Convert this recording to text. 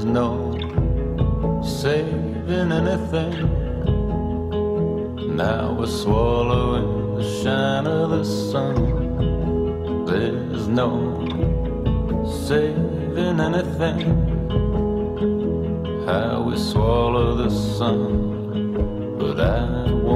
There's no saving anything. Now we're swallowing the shine of the sun. There's no saving anything. How we swallow the sun, but I won't